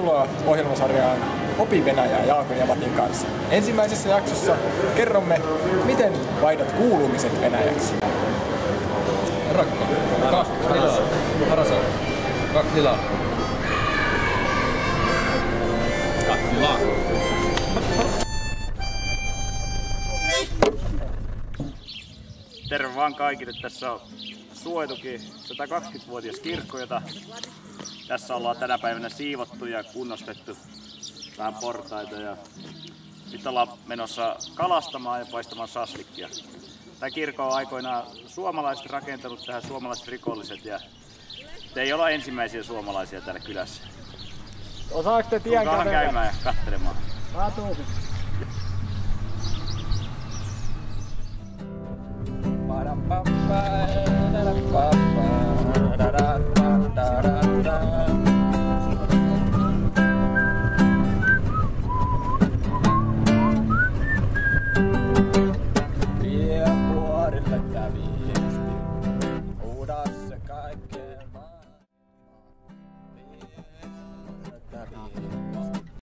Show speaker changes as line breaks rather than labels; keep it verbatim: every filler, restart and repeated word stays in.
Tervetuloa ohjelmasarjaan Opi Venäjää Jaakon ja Matin kanssa. Ensimmäisessä jaksossa kerromme, miten vaihdat kuulumiset venäjäksi.
Rakko. Kaksi tilaa. Harasa. Kaksi tilaa. Kaksi tilaa.
Terve vaan kaikille. Tässä on Suoituki, sata kaksikymmentävuotias kirkko, jota tässä ollaan tänä päivänä siivottu ja kunnostettu vähän portaita. Ja nyt ollaan menossa kalastamaan ja paistamaan shashlikkia. Tämä kirkko on aikoinaan suomalaiset rakentanut tähän, suomalaiset rikolliset, ja te ei olla ensimmäisiä suomalaisia täällä kylässä.
Osaako te tien
Tulkaahan käymään ja katselemaan.
Mä tuukin. Vie vuorille kävi viesti, huuda se kaikkeen.